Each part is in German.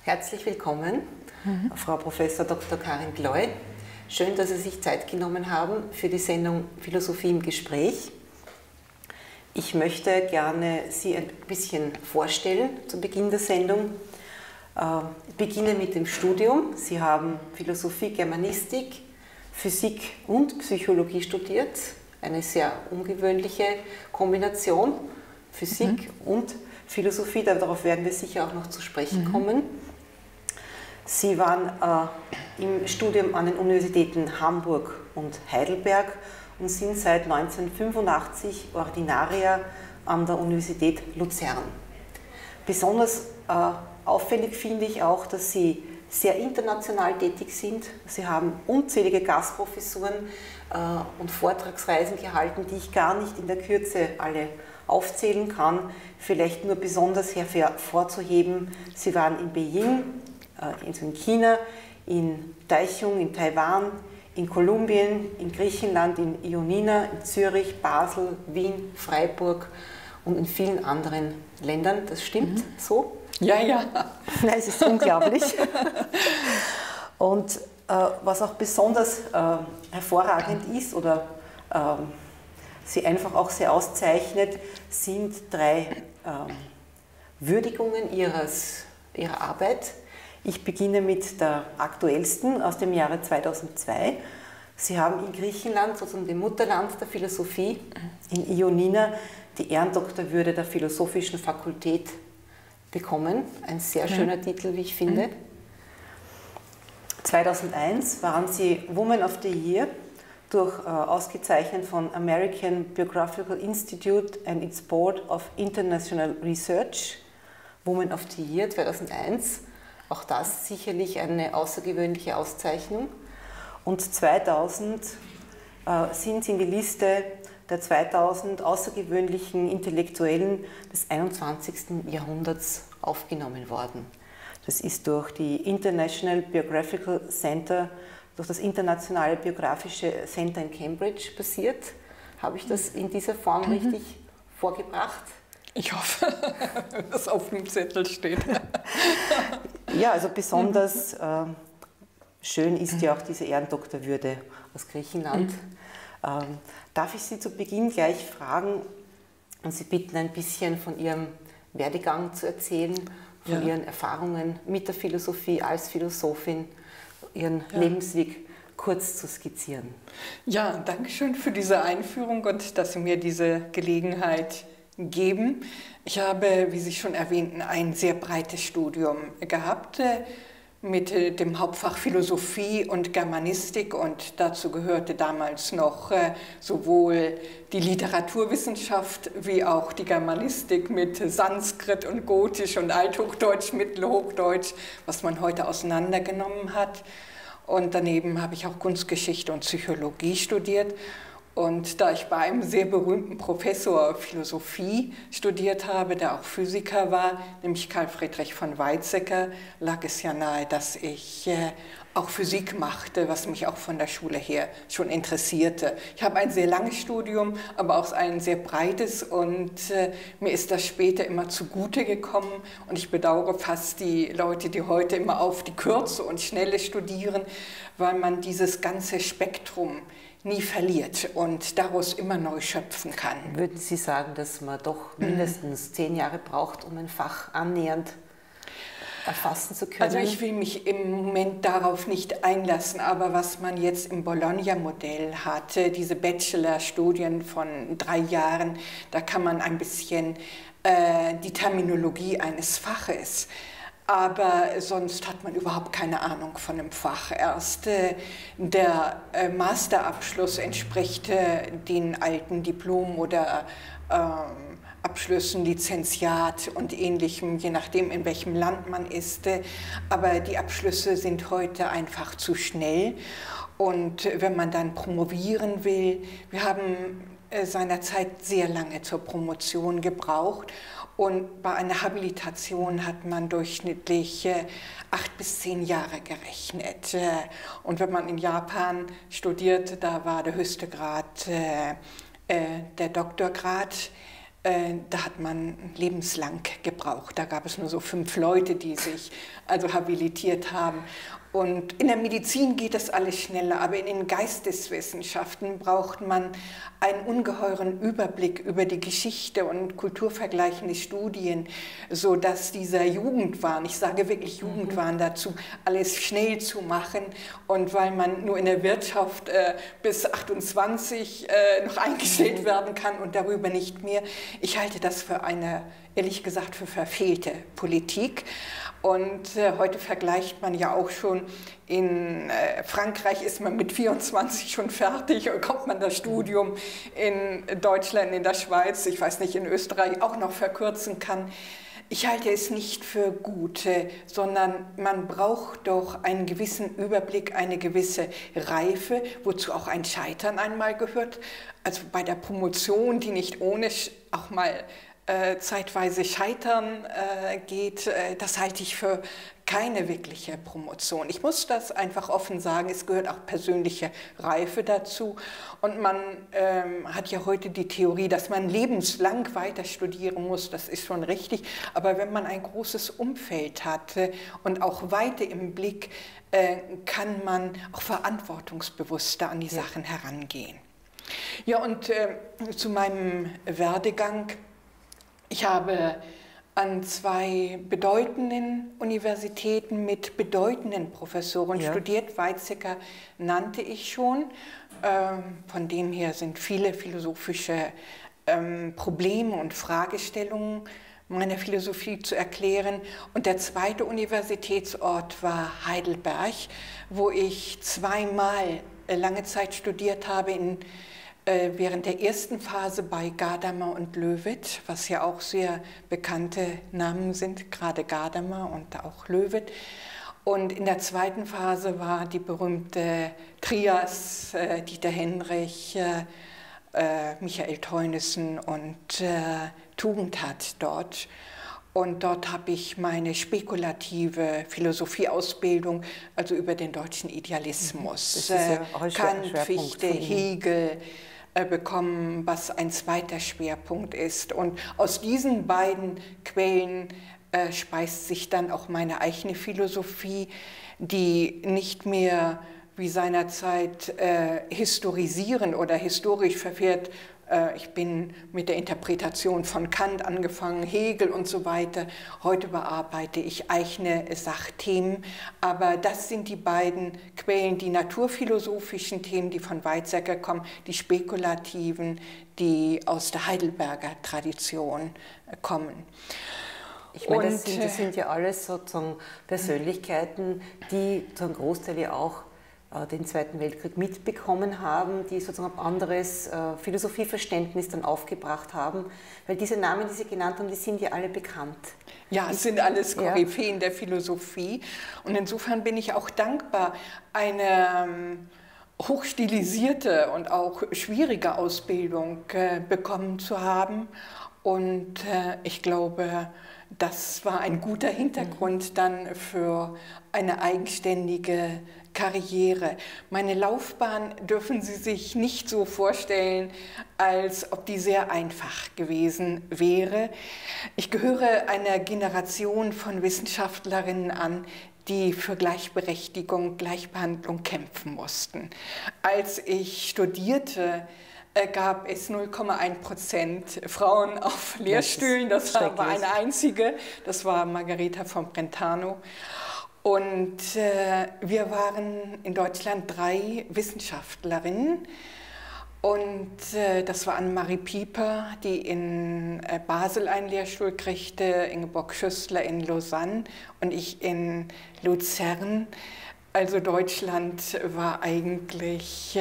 Herzlich willkommen, Frau Professor Dr. Karin Gleu. Schön, dass Sie sich Zeit genommen haben für die Sendung Philosophie im Gespräch. Ich möchte gerne Sie ein bisschen vorstellen zu Beginn der Sendung. Ich beginne mit dem Studium. Sie haben Philosophie, Germanistik, Physik und Psychologie studiert. Eine sehr ungewöhnliche Kombination, Physik und Philosophie. Darauf werden wir sicher auch noch zu sprechen kommen. Sie waren im Studium an den Universitäten Hamburg und Heidelberg und sind seit 1985 Ordinarier an der Universität Luzern. Besonders auffällig finde ich auch, dass Sie sehr international tätig sind. Sie haben unzählige Gastprofessuren und Vortragsreisen gehalten, die ich gar nicht in der Kürze alle aufzählen kann. Vielleicht nur besonders hervorzuheben, Sie waren in Beijing, in China, in Taichung, in Taiwan, in Kolumbien, in Griechenland, in Ioannina, in Zürich, Basel, Wien, Freiburg und in vielen anderen Ländern. Das stimmt so? Ja, ja. Nein, es ist unglaublich. Und was auch besonders hervorragend ist oder Sie einfach auch sehr auszeichnet, sind drei Würdigungen Ihrer Arbeit. Ich beginne mit der aktuellsten aus dem Jahre 2002. Sie haben in Griechenland, sozusagen dem Mutterland der Philosophie, in Ioannina, die Ehrendoktorwürde der Philosophischen Fakultät bekommen. Ein sehr schöner Titel, wie ich finde. 2001 waren Sie Woman of the Year, ausgezeichnet von American Biographical Institute and its Board of International Research. Woman of the Year 2001. Auch das sicherlich eine außergewöhnliche Auszeichnung. Und 2000 sind Sie in die Liste der 2000 außergewöhnlichen Intellektuellen des 21. Jahrhunderts aufgenommen worden. Das ist durch die International Biographical Center, durch das Internationale Biographische Center in Cambridge passiert. Habe ich das in dieser Form richtig vorgebracht? Ich hoffe, dass auf dem Zettel steht. Ja, also besonders schön ist ja auch diese Ehrendoktorwürde aus Griechenland. Darf ich Sie zu Beginn gleich fragen und Sie bitten, ein bisschen von Ihrem Werdegang zu erzählen, von Ihren Erfahrungen mit der Philosophie als Philosophin, Ihren Lebensweg kurz zu skizzieren. Ja, danke schön für diese Einführung und dass Sie mir diese Gelegenheit geben. Ich habe, wie Sie schon erwähnten, ein sehr breites Studium gehabt mit dem Hauptfach Philosophie und Germanistik und dazu gehörte damals noch sowohl die Literaturwissenschaft wie auch die Germanistik mit Sanskrit und Gotisch und Althochdeutsch, Mittelhochdeutsch, was man heute auseinandergenommen hat. Und daneben habe ich auch Kunstgeschichte und Psychologie studiert. Und da ich bei einem sehr berühmten Professor Philosophie studiert habe, der auch Physiker war, nämlich Carl Friedrich von Weizsäcker, lag es ja nahe, dass ich auch Physik machte, was mich auch von der Schule her schon interessierte. Ich habe ein sehr langes Studium, aber auch ein sehr breites und mir ist das später immer zugute gekommen und ich bedauere fast die Leute, die heute immer auf die Kürze und Schnelle studieren, weil man dieses ganze Spektrum nie verliert und daraus immer neu schöpfen kann. Würden Sie sagen, dass man doch mindestens 10 Jahre braucht, um ein Fach annähernd erfassen zu können? Also ich will mich im Moment darauf nicht einlassen, aber was man jetzt im Bologna-Modell hatte, diese Bachelor-Studien von 3 Jahren, da kann man ein bisschen die Terminologie eines Faches, aber sonst hat man überhaupt keine Ahnung von dem Fach. Erst der Masterabschluss entspricht den alten Diplom- oder Abschlüssen, Lizenziat und Ähnlichem, je nachdem, in welchem Land man ist. Aber die Abschlüsse sind heute einfach zu schnell. Und wenn man dann promovieren will, wir haben seinerzeit sehr lange zur Promotion gebraucht. Und bei einer Habilitation hat man durchschnittlich 8 bis 10 Jahre gerechnet. Und wenn man in Japan studierte, da war der höchste Grad der Doktorgrad. Da hat man lebenslang gebraucht. Da gab es nur so 5 Leute, die sich also habilitiert haben. Und in der Medizin geht das alles schneller, aber in den Geisteswissenschaften braucht man einen ungeheuren Überblick über die Geschichte und kulturvergleichende Studien, sodass dieser Jugendwahn, ich sage wirklich Jugendwahn dazu, alles schnell zu machen. Und weil man nur in der Wirtschaft bis 28 noch eingestellt werden kann und darüber nicht mehr, ich halte das für eine, ehrlich gesagt, für verfehlte Politik. Und heute vergleicht man ja auch schon, in Frankreich ist man mit 24 schon fertig und kommt man das Studium in Deutschland, in der Schweiz, ich weiß nicht, in Österreich auch noch verkürzen kann. Ich halte es nicht für gut, sondern man braucht doch einen gewissen Überblick, eine gewisse Reife, wozu auch ein Scheitern einmal gehört. Also bei der Promotion, die nicht ohne auch mal zeitweise Scheitern geht, das halte ich für keine wirkliche Promotion. Ich muss das einfach offen sagen, es gehört auch persönliche Reife dazu. Und man hat ja heute die Theorie, dass man lebenslang weiter studieren muss, das ist schon richtig. Aber wenn man ein großes Umfeld hat und auch Weite im Blick, kann man auch verantwortungsbewusster an die Sachen herangehen. Ja, und zu meinem Werdegang. Ich habe an 2 bedeutenden Universitäten mit bedeutenden Professoren studiert. Weizsäcker nannte ich schon. Von dem her sind viele philosophische Probleme und Fragestellungen meiner Philosophie zu erklären. Und der zweite Universitätsort war Heidelberg, wo ich 2-mal lange Zeit studiert habe, während der ersten Phase bei Gadamer und Löwith, was ja auch sehr bekannte Namen sind, gerade Gadamer und auch Löwith. Und in der zweiten Phase war die berühmte Trias, Dieter Henrich, Michael Teunissen und Tugendhat dort. Und dort habe ich meine spekulative Philosophieausbildung, also über den deutschen Idealismus, Kant, Fichte, Hegel, bekommen, was ein zweiter Schwerpunkt ist. Und aus diesen beiden Quellen speist sich dann auch meine eigene Philosophie, die nicht mehr wie seinerzeit historisieren oder historisch verfährt. Ich bin mit der Interpretation von Kant angefangen, Hegel und so weiter. Heute bearbeite ich eigene Sachthemen, aber das sind die beiden Quellen, die naturphilosophischen Themen, die von Weizsäcker kommen, die spekulativen, die aus der Heidelberger Tradition kommen. Ich meine, das sind ja alles sozusagen Persönlichkeiten, die zu einem Großteil ja auch den Zweiten Weltkrieg mitbekommen haben, die sozusagen ein anderes Philosophieverständnis dann aufgebracht haben, weil diese Namen, die Sie genannt haben, die sind ja alle bekannt. Ja, es sind alles Koryphäen der Philosophie und insofern bin ich auch dankbar, eine hochstilisierte und auch schwierige Ausbildung bekommen zu haben und ich glaube, das war ein guter Hintergrund dann für eine eigenständige Karriere. Meine Laufbahn dürfen Sie sich nicht so vorstellen, als ob die sehr einfach gewesen wäre. Ich gehöre einer Generation von Wissenschaftlerinnen an, die für Gleichberechtigung, Gleichbehandlung kämpfen mussten. Als ich studierte, gab es 0,1% Frauen auf Lehrstühlen. Das war eine einzige, das war Margherita von Brentano. Und wir waren in Deutschland 3 Wissenschaftlerinnen. Und das war Annemarie Pieper, die in Basel einen Lehrstuhl kriegte, Ingeborg Schüssler in Lausanne und ich in Luzern. Also Deutschland war eigentlich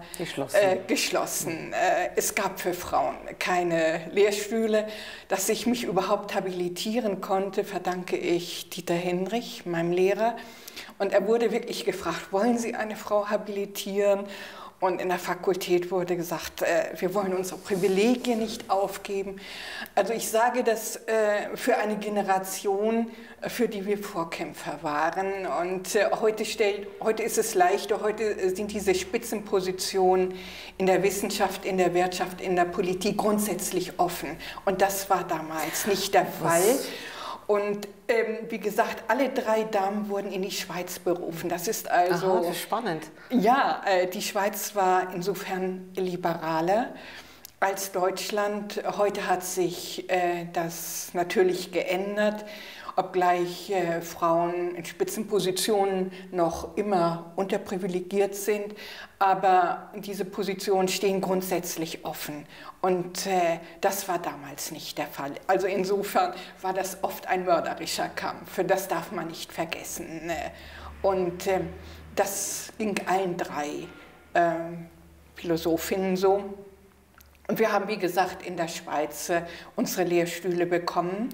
geschlossen. Es gab für Frauen keine Lehrstühle. Dass ich mich überhaupt habilitieren konnte, verdanke ich Dieter Henrich, meinem Lehrer. Und er wurde wirklich gefragt, wollen Sie eine Frau habilitieren? Und in der Fakultät wurde gesagt, wir wollen unsere Privilegien nicht aufgeben. Also ich sage das für eine Generation, für die wir Vorkämpfer waren. Und heute ist es leichter, heute sind diese Spitzenpositionen in der Wissenschaft, in der Wirtschaft, in der Politik grundsätzlich offen. Und das war damals nicht der Fall. Und wie gesagt, alle 3 Damen wurden in die Schweiz berufen. Das ist also... Aha, das ist spannend. Ja, die Schweiz war insofern liberaler als Deutschland. Heute hat sich das natürlich geändert, obgleich Frauen in Spitzenpositionen noch immer unterprivilegiert sind. Aber diese Positionen stehen grundsätzlich offen. Und das war damals nicht der Fall. Also insofern war das oft ein mörderischer Kampf. Das darf man nicht vergessen. Und das ging allen 3 Philosophinnen so. Und wir haben, wie gesagt, in der Schweiz unsere Lehrstühle bekommen.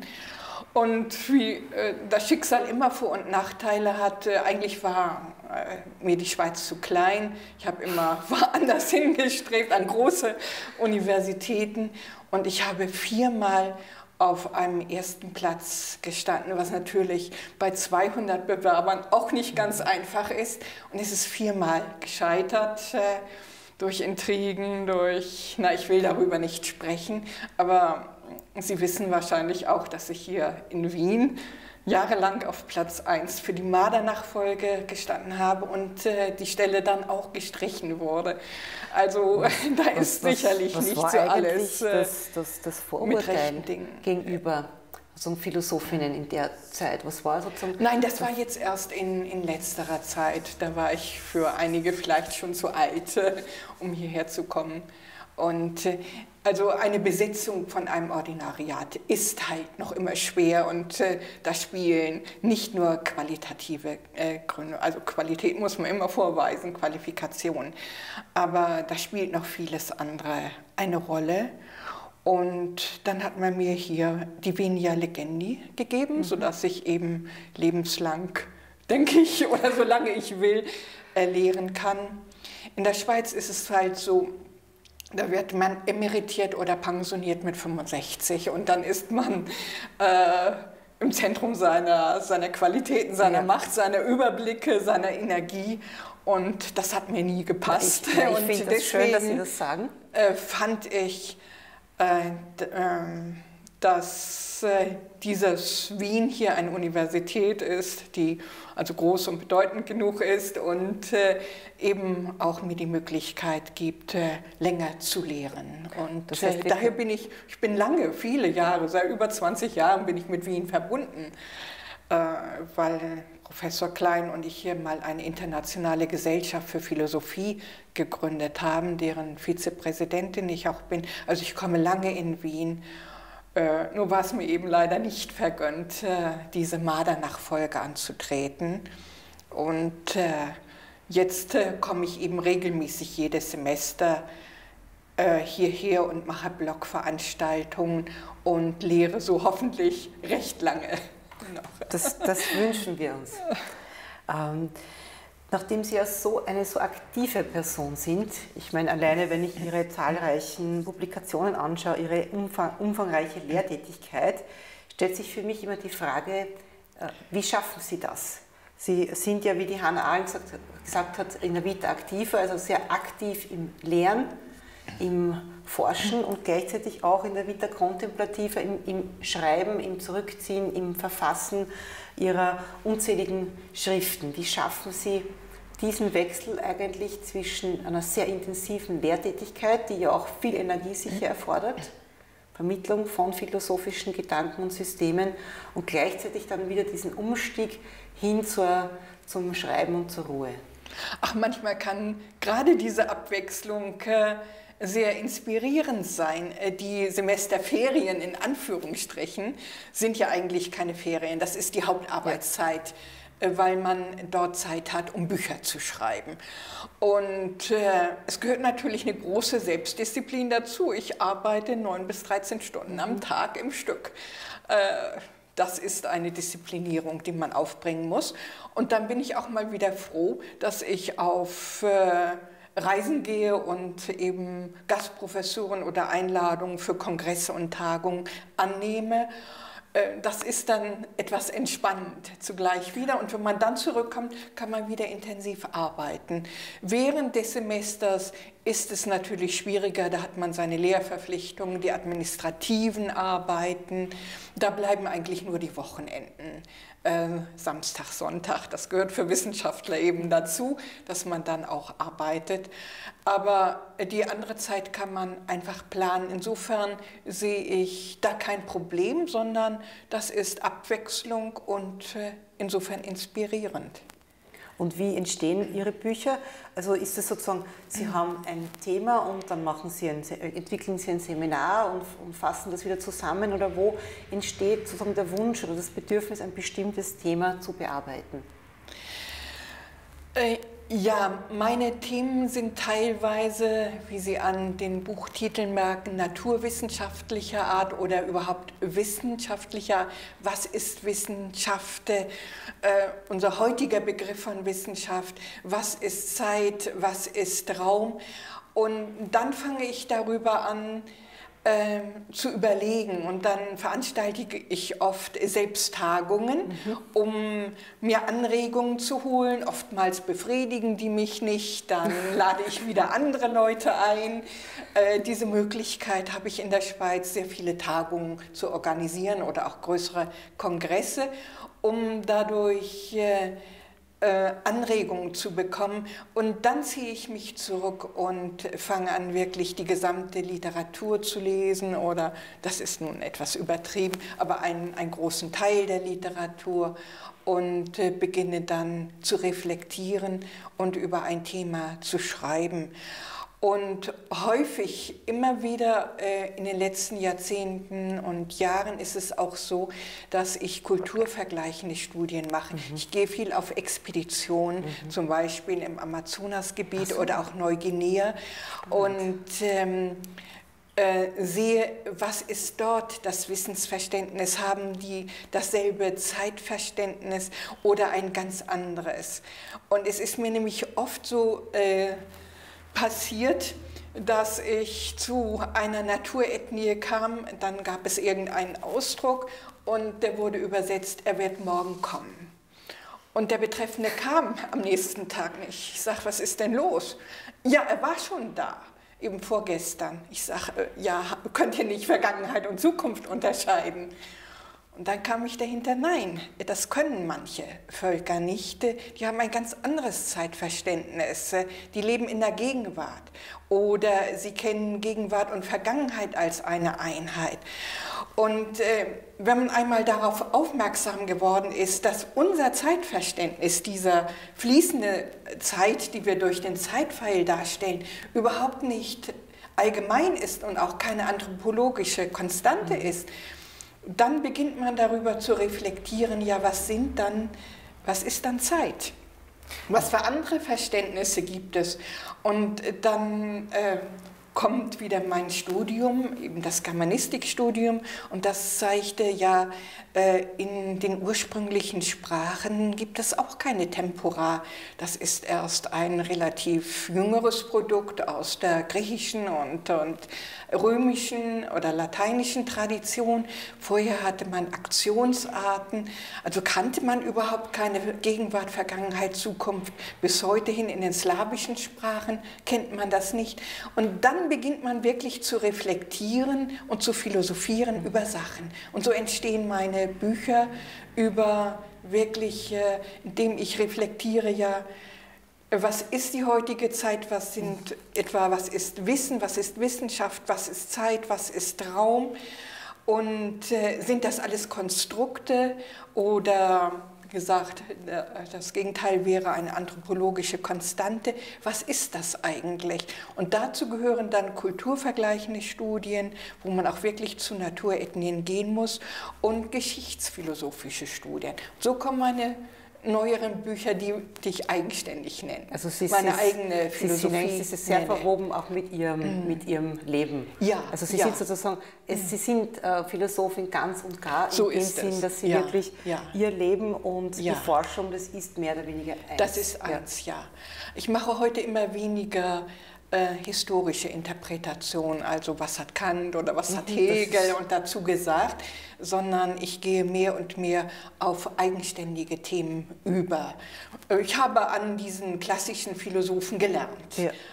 Und wie das Schicksal immer Vor- und Nachteile hat, eigentlich war mir die Schweiz zu klein. Ich habe immer woanders hingestrebt, an große Universitäten. Und ich habe 4-mal auf einem 1. Platz gestanden, was natürlich bei 200 Bewerbern auch nicht ganz einfach ist. Und es ist 4-mal gescheitert. Durch Intrigen, ich will darüber nicht sprechen, aber Sie wissen wahrscheinlich auch, dass ich hier in Wien jahrelang auf Platz 1 für die Marder-Nachfolge gestanden habe und die Stelle dann auch gestrichen wurde. Also da ist sicherlich nicht so alles das Vorurteil gegenüber so Philosophinnen in der Zeit? Was war so zum... Nein, das war jetzt erst in letzterer Zeit. Da war ich für einige vielleicht schon zu alt, um hierher zu kommen. Und also eine Besetzung von einem Ordinariat ist halt noch immer schwer und da spielen nicht nur qualitative Gründe, also Qualität muss man immer vorweisen, Qualifikation, aber da spielt noch vieles andere eine Rolle. Und dann hat man mir hier die Venia Legendi gegeben, sodass ich eben lebenslang, denke ich, oder solange ich will, lehren kann. In der Schweiz ist es halt so, da wird man emeritiert oder pensioniert mit 65 und dann ist man im Zentrum seiner Qualitäten, seiner Macht, seiner Überblicke, seiner Energie. Und das hat mir nie gepasst. Ich finde das schön, dass Sie das sagen. Fand ich, dass dieses Wien hier eine Universität ist, die also groß und bedeutend genug ist und eben auch mir die Möglichkeit gibt, länger zu lehren. Und das heißt, daher bin ich bin lange, viele Jahre, seit über 20 Jahren bin ich mit Wien verbunden, weil Professor Klein und ich hier mal eine internationale Gesellschaft für Philosophie gegründet haben, deren Vizepräsidentin ich auch bin. Also ich komme lange in Wien. Nur war es mir eben leider nicht vergönnt, diese Marder-Nachfolge anzutreten. Und jetzt komme ich eben regelmäßig jedes Semester hierher und mache Blogveranstaltungen und lehre so hoffentlich recht lange. Das wünschen wir uns. Nachdem Sie ja eine so aktive Person sind, ich meine, alleine wenn ich Ihre zahlreichen Publikationen anschaue, Ihre umfangreiche Lehrtätigkeit, stellt sich für mich immer die Frage, wie schaffen Sie das? Sie sind ja, wie die Hannah Arendt gesagt hat, in der Vita Activa, also sehr aktiv im Lehren, im Forschen und gleichzeitig auch in der Vita Contemplativa, im Schreiben, im Zurückziehen, im Verfassen Ihrer unzähligen Schriften. Wie schaffen Sie diesen Wechsel eigentlich zwischen einer sehr intensiven Lehrtätigkeit, die ja auch viel Energie sicher erfordert, Vermittlung von philosophischen Gedanken und Systemen und gleichzeitig dann wieder diesen Umstieg hin zum Schreiben und zur Ruhe? Ach, manchmal kann gerade diese Abwechslung sehr inspirierend sein. Die Semesterferien in Anführungsstrichen sind ja eigentlich keine Ferien, das ist die Hauptarbeitszeit, weil man dort Zeit hat, um Bücher zu schreiben. Und es gehört natürlich eine große Selbstdisziplin dazu. Ich arbeite 9 bis 13 Stunden am Tag im Stück. Das ist eine Disziplinierung, die man aufbringen muss. Und dann bin ich auch mal wieder froh, dass ich auf reisen gehe und eben Gastprofessuren oder Einladungen für Kongresse und Tagungen annehme. Das ist dann etwas entspannend zugleich wieder, und wenn man dann zurückkommt, kann man wieder intensiv arbeiten. Während des Semesters ist es natürlich schwieriger, da hat man seine Lehrverpflichtungen, die administrativen Arbeiten, da bleiben eigentlich nur die Wochenenden, Samstag, Sonntag, das gehört für Wissenschaftler eben dazu, dass man dann auch arbeitet. Aber die andere Zeit kann man einfach planen. Insofern sehe ich da kein Problem, sondern das ist Abwechslung und insofern inspirierend. Und wie entstehen Ihre Bücher? Also ist es sozusagen, Sie haben ein Thema und dann entwickeln Sie ein Seminar und fassen das wieder zusammen, oder wo entsteht sozusagen der Wunsch oder das Bedürfnis, ein bestimmtes Thema zu bearbeiten? Ja, meine Themen sind teilweise, wie Sie an den Buchtiteln merken, naturwissenschaftlicher Art oder überhaupt wissenschaftlicher. Was ist Wissenschaft? Unser heutiger Begriff von Wissenschaft. Was ist Zeit? Was ist Raum? Und dann fange ich darüber an, zu überlegen, und dann veranstalte ich oft selbst Tagungen, um mir Anregungen zu holen. Oftmals befriedigen die mich nicht, dann lade ich wieder andere Leute ein. Diese Möglichkeit habe ich in der Schweiz, sehr viele Tagungen zu organisieren oder auch größere Kongresse, um dadurch Anregungen zu bekommen, und dann ziehe ich mich zurück und fange an, wirklich die gesamte Literatur zu lesen, oder das ist nun etwas übertrieben, aber einen großen Teil der Literatur, und beginne dann zu reflektieren und über ein Thema zu schreiben. Und häufig, immer wieder in den letzten Jahrzehnten und Jahren ist es auch so, dass ich kulturvergleichende Studien mache. Ich gehe viel auf Expeditionen, zum Beispiel im Amazonasgebiet oder auch Neuguinea, und sehe, was ist dort das Wissensverständnis, haben die dasselbe Zeitverständnis oder ein ganz anderes. Und es ist mir nämlich oft so passiert, dass ich zu einer Naturethnie kam, dann gab es irgendeinen Ausdruck und der wurde übersetzt, er wird morgen kommen. Und der Betreffende kam am nächsten Tag nicht. Ich sage, was ist denn los? Ja, er war schon da, eben vorgestern. Ich sage, ja, könnt ihr nicht Vergangenheit und Zukunft unterscheiden? Und dann kam ich dahinter, nein, das können manche Völker nicht. Die haben ein ganz anderes Zeitverständnis. Die leben in der Gegenwart oder sie kennen Gegenwart und Vergangenheit als eine Einheit. Und wenn man einmal darauf aufmerksam geworden ist, dass unser Zeitverständnis, dieser fließende Zeit, die wir durch den Zeitpfeil darstellen, überhaupt nicht allgemein ist und auch keine anthropologische Konstante ist, dann beginnt man darüber zu reflektieren, ja, was ist dann Zeit? Was für andere Verständnisse gibt es? Und dann kommt wieder mein Studium, eben das Germanistikstudium, und das zeigte ja, in den ursprünglichen Sprachen gibt es auch keine Tempora. Das ist erst ein relativ jüngeres Produkt aus der griechischen und römischen oder lateinischen Tradition. Vorher hatte man Aktionsarten, also kannte man überhaupt keine Gegenwart, Vergangenheit, Zukunft. Bis heute hin in den slawischen Sprachen kennt man das nicht. Und dann beginnt man wirklich zu reflektieren und zu philosophieren über Sachen. Und so entstehen meine Bücher über wirklich, indem ich reflektiere, ja, was ist die heutige Zeit, was ist Wissen, was ist Wissenschaft, was ist Zeit, was ist Raum, und sind das alles Konstrukte oder, wie gesagt, das Gegenteil wäre eine anthropologische Konstante. Was ist das eigentlich? Und dazu gehören dann kulturvergleichende Studien, wo man auch wirklich zu Naturethnien gehen muss, und geschichtsphilosophische Studien. So kommen meine neueren Bücher, die ich eigenständig nenne. Also meine eigene Philosophie. Sie ist sehr verwoben auch mit ihrem Leben. Ja, also Sie sind sozusagen, Sie sind Philosophin ganz und gar, so in dem Sinn, dass Sie wirklich Ihr Leben und die Forschung, das ist mehr oder weniger eins. Das ist eins, ja. Ich mache heute immer weniger historische Interpretation, also was hat Kant oder was hat Hegel und dazu gesagt, sondern ich gehe mehr und mehr auf eigenständige Themen über. Ich habe an diesen klassischen Philosophen gelernt,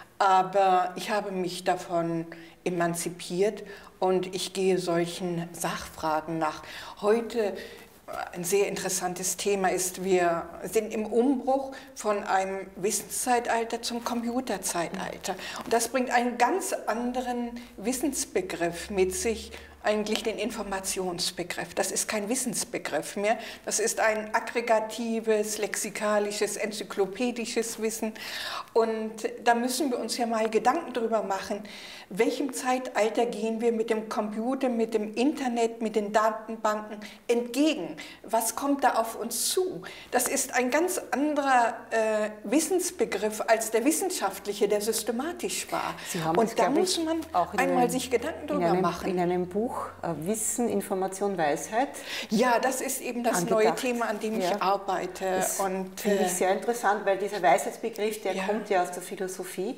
aber ich habe mich davon emanzipiert und ich gehe solchen Sachfragen nach. Heute ein sehr interessantes Thema ist, wir sind im Umbruch von einem Wissenszeitalter zum Computerzeitalter. Und das bringt einen ganz anderen Wissensbegriff mit sich, eigentlich den Informationsbegriff. Das ist kein Wissensbegriff mehr, das ist ein aggregatives, lexikalisches, enzyklopädisches Wissen. Und da müssen wir uns ja mal Gedanken darüber machen, welchem Zeitalter gehen wir mit dem Computer, mit dem Internet, mit den Datenbanken entgegen? Was kommt da auf uns zu? Das ist ein ganz anderer Wissensbegriff als der wissenschaftliche, der systematisch war. Und da muss man einmal sich Gedanken darüber machen. In einem Buch Wissen, Information, Weisheit. Ja, das ist eben das neue Thema, an dem ich arbeite. Das finde ich sehr interessant, weil dieser Weisheitsbegriff, der kommt ja aus der Philosophie.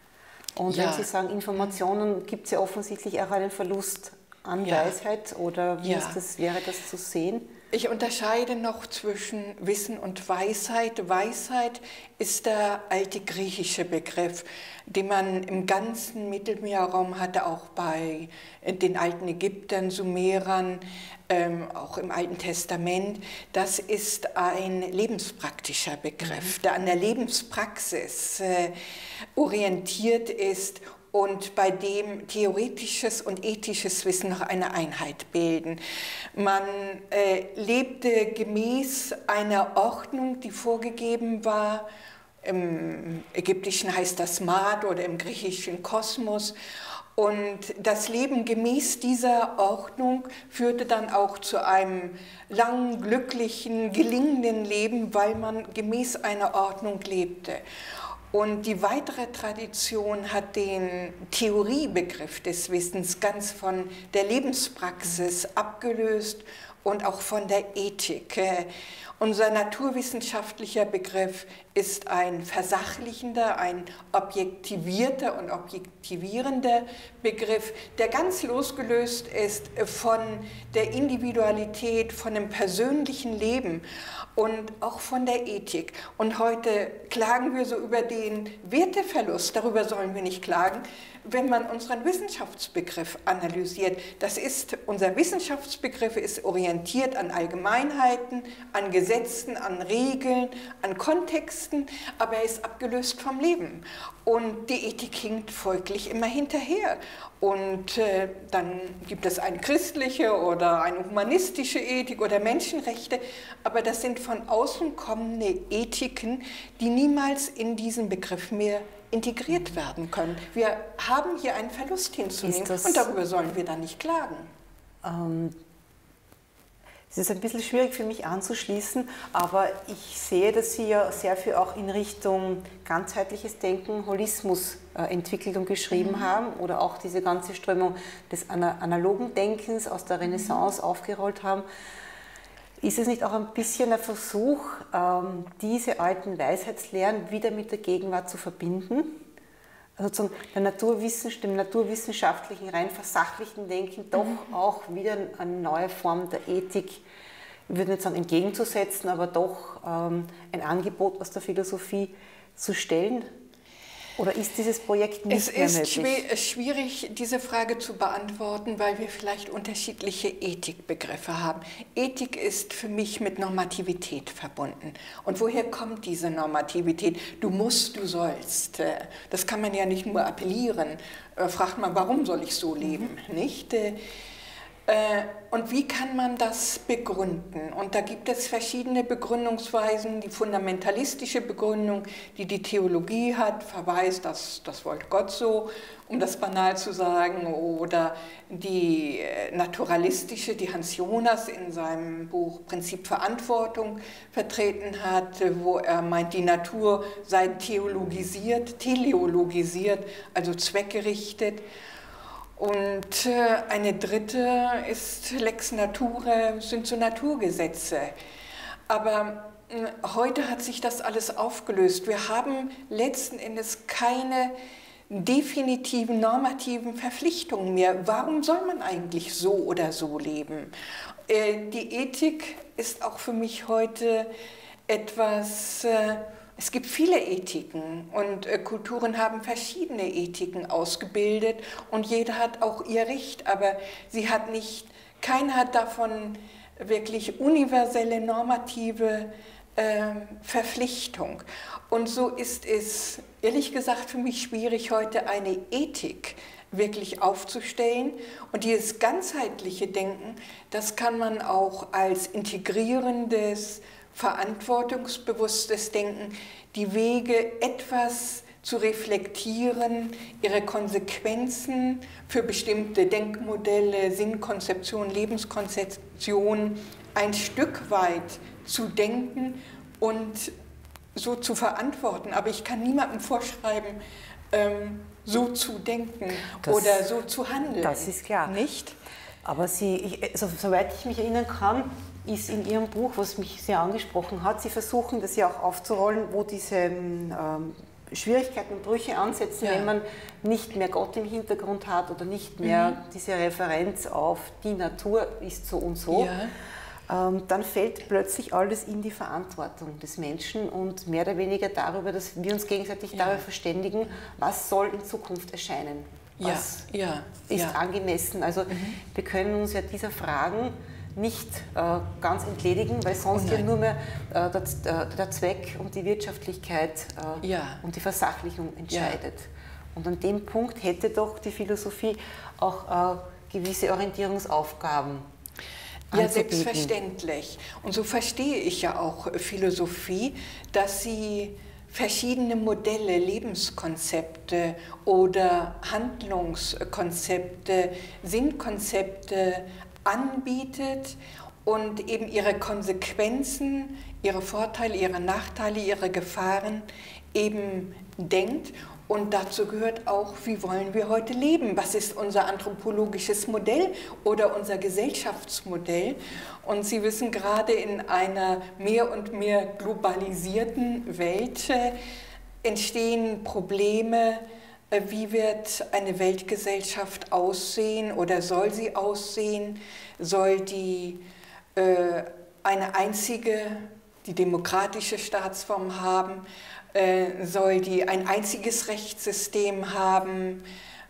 Und wenn Sie sagen Informationen, gibt es ja offensichtlich auch einen Verlust an Weisheit, oder wie wäre das zu sehen? Ich unterscheide noch zwischen Wissen und Weisheit. Weisheit ist der alte griechische Begriff, den man im ganzen Mittelmeerraum hatte, auch bei den alten Ägyptern, Sumerern, auch im Alten Testament. Das ist ein lebenspraktischer Begriff, der an der Lebenspraxis orientiert ist und bei dem theoretisches und ethisches Wissen noch eine Einheit bilden. Man lebte gemäß einer Ordnung, die vorgegeben war. Im Ägyptischen heißt das Maat oder im Griechischen Kosmos. Und das Leben gemäß dieser Ordnung führte dann auch zu einem langen, glücklichen, gelingenden Leben, weil man gemäß einer Ordnung lebte. Und die weitere Tradition hat den Theoriebegriff des Wissens ganz von der Lebenspraxis abgelöst und auch von der Ethik. Unser naturwissenschaftlicher Begriff ist ein versachlichender, ein objektivierter und objektivierender Begriff, der ganz losgelöst ist von der Individualität, von dem persönlichen Leben und auch von der Ethik. Und heute klagen wir so über den Werteverlust, darüber sollen wir nicht klagen, wenn man unseren Wissenschaftsbegriff analysiert. Unser Wissenschaftsbegriff ist orientiert an Allgemeinheiten, an Gesetzen, an Regeln, an Kontexten, aber er ist abgelöst vom Leben. Und die Ethik hinkt folglich immer hinterher. Und dann gibt es eine christliche oder eine humanistische Ethik oder Menschenrechte, aber das sind von außen kommende Ethiken, die niemals in diesen Begriff mehr integriert werden können. Wir haben hier einen Verlust hinzunehmen und darüber sollen wir dann nicht klagen. Es ist ein bisschen schwierig für mich anzuschließen, aber ich sehe, dass Sie ja sehr viel auch in Richtung ganzheitliches Denken, Holismus entwickelt und geschrieben haben, oder auch diese ganze Strömung des analogen Denkens aus der Renaissance aufgerollt haben. Ist es nicht auch ein bisschen ein Versuch, diese alten Weisheitslehren wieder mit der Gegenwart zu verbinden? Also dem naturwissenschaftlichen, rein versachlichten Denken doch auch wieder eine neue Form der Ethik, ich würde nicht sagen entgegenzusetzen, aber doch ein Angebot aus der Philosophie zu stellen? Oder ist dieses Projekt nicht mehr möglich? Es ist schwierig, diese Frage zu beantworten, weil wir vielleicht unterschiedliche Ethikbegriffe haben. Ethik ist für mich mit Normativität verbunden. Und woher kommt diese Normativität? Du musst, du sollst. Das kann man ja nicht nur appellieren. Fragt man, warum soll ich so leben? Nicht? Und wie kann man das begründen? Und da gibt es verschiedene Begründungsweisen. Die fundamentalistische Begründung, die die Theologie hat, verweist, das wollte Gott so, um das banal zu sagen, oder die naturalistische, die Hans Jonas in seinem Buch Prinzip Verantwortung vertreten hat, wo er meint, die Natur sei teleologisiert, also zweckgerichtet. Und eine dritte ist Lex Naturae, sind so Naturgesetze. Aber heute hat sich das alles aufgelöst. Wir haben letzten Endes keine definitiven, normativen Verpflichtungen mehr. Warum soll man eigentlich so oder so leben? Die Ethik ist auch für mich heute etwas... Es gibt viele Ethiken und Kulturen haben verschiedene Ethiken ausgebildet und jeder hat auch ihr Recht, aber keiner hat davon wirklich universelle normative Verpflichtung. Und so ist es, ehrlich gesagt, für mich schwierig, heute eine Ethik wirklich aufzustellen. Und dieses ganzheitliche Denken, das kann man auch als integrierendes, verantwortungsbewusstes Denken, die Wege etwas zu reflektieren, ihre Konsequenzen für bestimmte Denkmodelle, Sinnkonzeptionen, Lebenskonzeptionen ein Stück weit zu denken und so zu verantworten. Aber ich kann niemandem vorschreiben, so zu denken oder so zu handeln. Das ist klar. Nicht? Aber soweit ich mich erinnern kann, ist in Ihrem Buch, was mich sehr angesprochen hat, Sie versuchen das ja auch aufzurollen, wo diese Schwierigkeiten und Brüche ansetzen, wenn man nicht mehr Gott im Hintergrund hat oder nicht mehr diese Referenz auf die Natur ist so und so. Dann fällt plötzlich alles in die Verantwortung des Menschen und mehr oder weniger darüber, dass wir uns gegenseitig darüber verständigen, was soll in Zukunft erscheinen, was ist angemessen. Also wir können uns ja dieser Fragen nicht ganz entledigen, weil sonst ja nur mehr der Zweck und die Wirtschaftlichkeit und die Versachlichung entscheidet. Und an dem Punkt hätte doch die Philosophie auch gewisse Orientierungsaufgaben. Ja, selbstverständlich. Und so verstehe ich ja auch Philosophie, dass sie verschiedene Modelle, Lebenskonzepte oder Handlungskonzepte, Sinnkonzepte anbietet und eben ihre Konsequenzen, ihre Vorteile, ihre Nachteile, ihre Gefahren eben denkt. Und dazu gehört auch, wie wollen wir heute leben? Was ist unser anthropologisches Modell oder unser Gesellschaftsmodell? Und Sie wissen, gerade in einer mehr und mehr globalisierten Welt entstehen Probleme. Wie wird eine Weltgesellschaft aussehen oder soll sie aussehen? Soll die eine einzige, die demokratische Staatsform haben? Soll die ein einziges Rechtssystem haben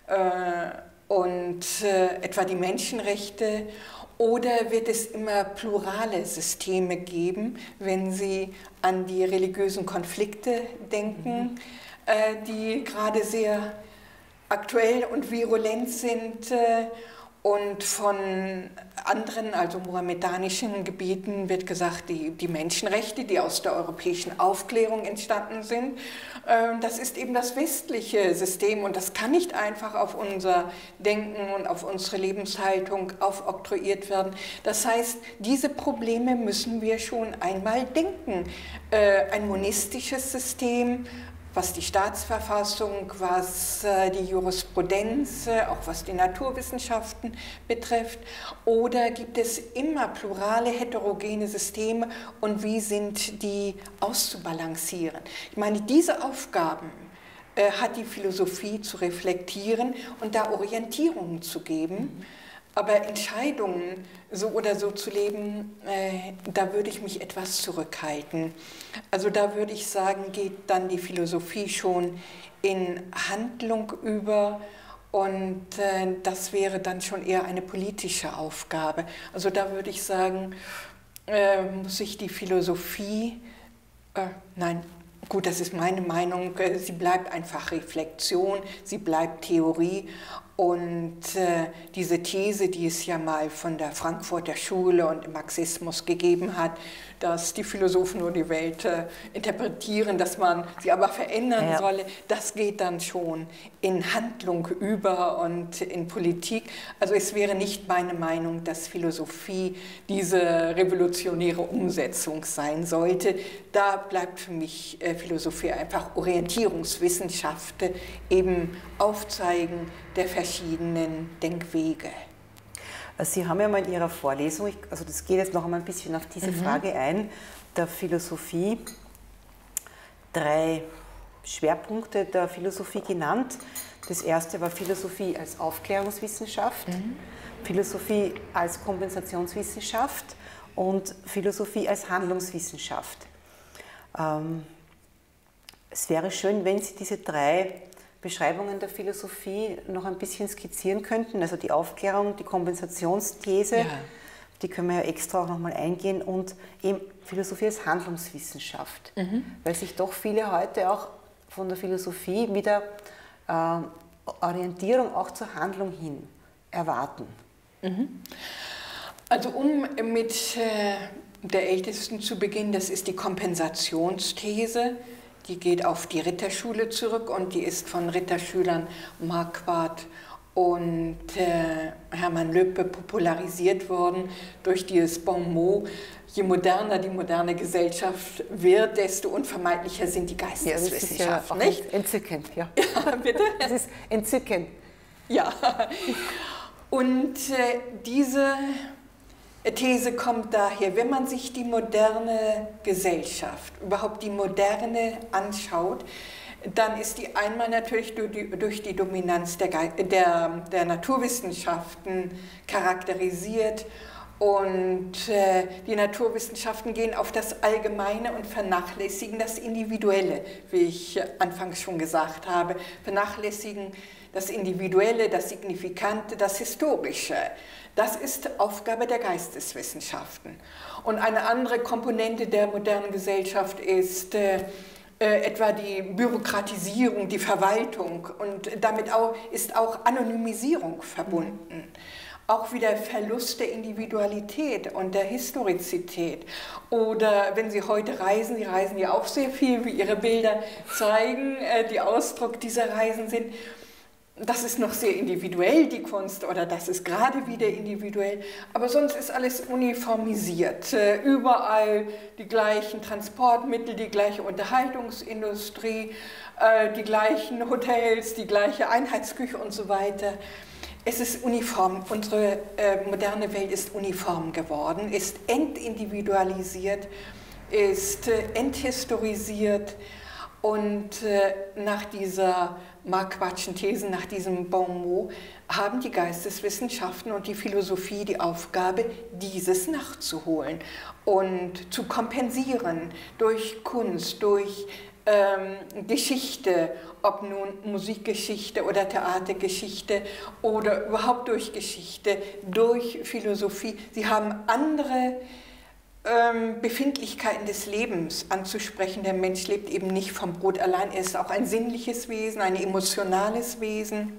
und etwa die Menschenrechte? Oder wird es immer plurale Systeme geben, wenn Sie an die religiösen Konflikte denken, die gerade sehr aktuell und virulent sind? Und von anderen, also mohammedanischen Gebieten, wird gesagt, die Menschenrechte, die aus der europäischen Aufklärung entstanden sind, das ist eben das westliche System und das kann nicht einfach auf unser Denken und auf unsere Lebenshaltung aufoktroyiert werden. Das heißt, diese Probleme müssen wir schon einmal denken. Ein monistisches System, was die Staatsverfassung, was die Jurisprudenz, auch was die Naturwissenschaften betrifft? Oder gibt es immer plurale, heterogene Systeme und wie sind die auszubalancieren? Ich meine, diese Aufgaben hat die Philosophie zu reflektieren und da Orientierungen zu geben. Aber Entscheidungen so oder so zu leben, da würde ich mich etwas zurückhalten. Also da würde ich sagen, geht dann die Philosophie schon in Handlung über und das wäre dann schon eher eine politische Aufgabe. Also da würde ich sagen, muss sich die Philosophie, nein, gut, das ist meine Meinung, sie bleibt einfach Reflexion, sie bleibt Theorie Und diese These, die es ja mal von der Frankfurter Schule und dem Marxismus gegeben hat, dass die Philosophen nur die Welt interpretieren, dass man sie aber verändern solle, das geht dann schon in Handlung über und in Politik. Also es wäre nicht meine Meinung, dass Philosophie diese revolutionäre Umsetzung sein sollte. Da bleibt für mich Philosophie einfach Orientierungswissenschaft, eben Aufzeigen der verschiedenen Denkwege. Sie haben ja mal in Ihrer Vorlesung, also das geht jetzt noch einmal ein bisschen auf diese Frage ein, der Philosophie, 3 Schwerpunkte der Philosophie genannt. Das erste war Philosophie als Aufklärungswissenschaft, Philosophie als Kompensationswissenschaft und Philosophie als Handlungswissenschaft. Es wäre schön, wenn Sie diese 3 Beschreibungen der Philosophie noch ein bisschen skizzieren könnten, also die Aufklärung, die Kompensationsthese, die können wir ja extra auch nochmal eingehen, und eben Philosophie als Handlungswissenschaft, weil sich doch viele heute auch von der Philosophie wieder Orientierung auch zur Handlung hin erwarten. Also um mit der ältesten zu beginnen, das ist die Kompensationsthese. Die geht auf die Ritterschule zurück und die ist von Ritterschülern Marquardt und Hermann Löppe popularisiert worden durch dieses Bon mot: Je moderner die moderne Gesellschaft wird, desto unvermeidlicher sind die Geisteswissenschaften. Ja, das ist ja entzückend. Ja. Ja, bitte? Das ist entzückend. Ja, und diese These kommt daher, wenn man sich die moderne Gesellschaft, überhaupt die Moderne anschaut, dann ist die einmal natürlich durch die Dominanz der Naturwissenschaften charakterisiert, und die Naturwissenschaften gehen auf das Allgemeine und vernachlässigen das Individuelle, wie ich anfangs schon gesagt habe, vernachlässigen das Individuelle, das Signifikante, das Historische. Das ist Aufgabe der Geisteswissenschaften. Und eine andere Komponente der modernen Gesellschaft ist etwa die Bürokratisierung, die Verwaltung, und damit ist auch Anonymisierung verbunden. Auch wieder Verlust der Individualität und der Historizität. Oder wenn Sie heute reisen, Sie reisen ja auch sehr viel, wie Ihre Bilder zeigen, die Ausdruck dieser Reisen sind. Das ist noch sehr individuell, die Kunst, oder das ist gerade wieder individuell, aber sonst ist alles uniformisiert. Überall die gleichen Transportmittel, die gleiche Unterhaltungsindustrie, die gleichen Hotels, die gleiche Einheitsküche und so weiter. Es ist uniform, unsere moderne Welt ist uniform geworden, ist entindividualisiert, ist enthistorisiert, und nach dieser Marquardtschen These, nach diesem Bon mot, haben die Geisteswissenschaften und die Philosophie die Aufgabe, dieses nachzuholen und zu kompensieren durch Kunst, durch Geschichte, ob nun Musikgeschichte oder Theatergeschichte oder überhaupt durch Geschichte, durch Philosophie. Sie haben andere Befindlichkeiten des Lebens anzusprechen. Der Mensch lebt eben nicht vom Brot allein, er ist auch ein sinnliches Wesen, ein emotionales Wesen.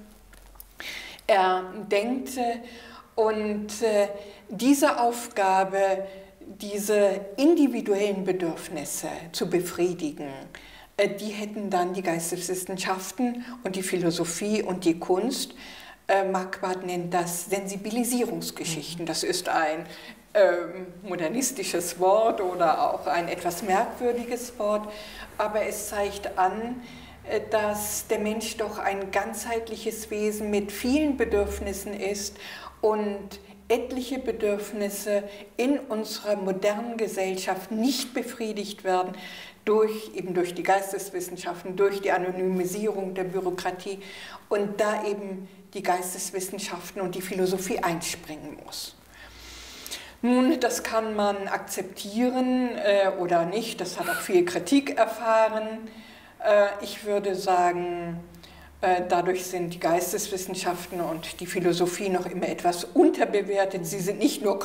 Er denkt, und diese Aufgabe, diese individuellen Bedürfnisse zu befriedigen, die hätten dann die Geisteswissenschaften und die Philosophie und die Kunst. Marquardt nennt das Sensibilisierungsgeschichten. Das ist ein modernistisches Wort oder auch ein etwas merkwürdiges Wort, aber es zeigt an, dass der Mensch doch ein ganzheitliches Wesen mit vielen Bedürfnissen ist und etliche Bedürfnisse in unserer modernen Gesellschaft nicht befriedigt werden eben durch die Geisteswissenschaften, durch die Anonymisierung der Bürokratie, und da eben die Geisteswissenschaften und die Philosophie einspringen muss. Nun, das kann man akzeptieren oder nicht, das hat auch viel Kritik erfahren. Ich würde sagen, dadurch sind die Geisteswissenschaften und die Philosophie noch immer etwas unterbewertet. Sie sind nicht nur